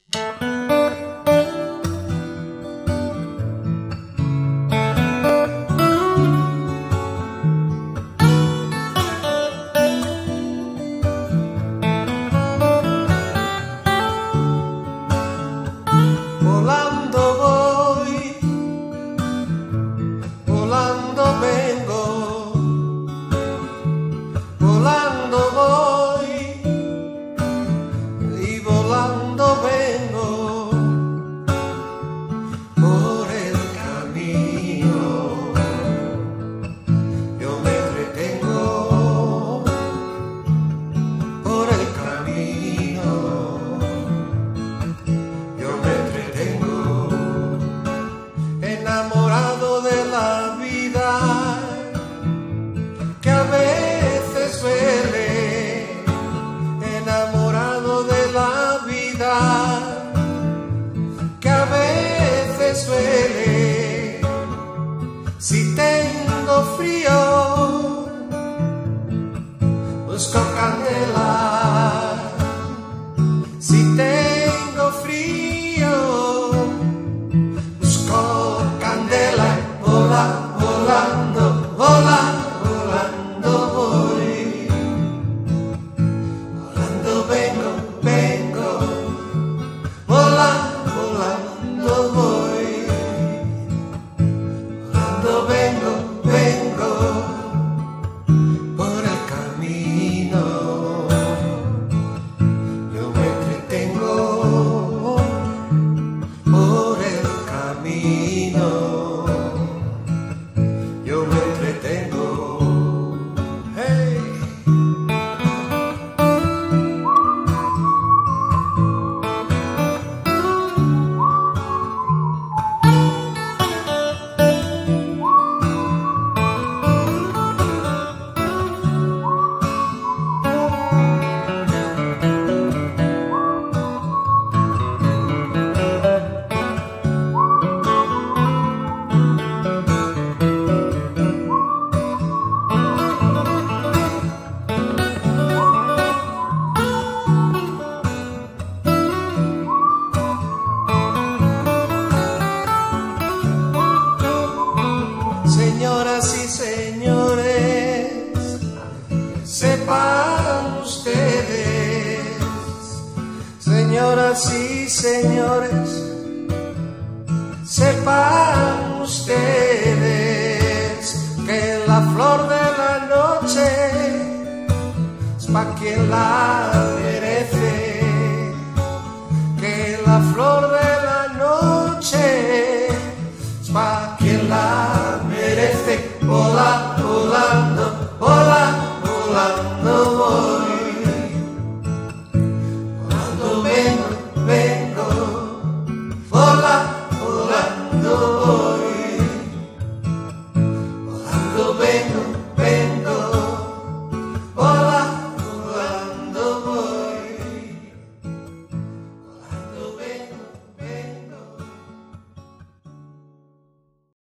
Volando voy, volando vengo, volando voy y volando vengo por el camino. Yo me entretengo por el camino. Yo me entretengo enamorado de la vida que a veces duele, enamorado de la vida que a veces duele. Si tengo frío, busco candela. Si tengo frío, busco candela. Vola, volando, vola, volando voy, volando vengo, vengo, vola, volando voy, volando vengo, vengo por el camino. Yo me entretengo por el camino. Yo me entretengo. Hey. Señoras y señores, sepan ustedes, señoras y señores, sepan ustedes que la flor de la noche es pa' quien la merece, que la flor de la noche es pa' quien la merece. Vola, volando, vola, volando voy, volando vengo, vengo, vola.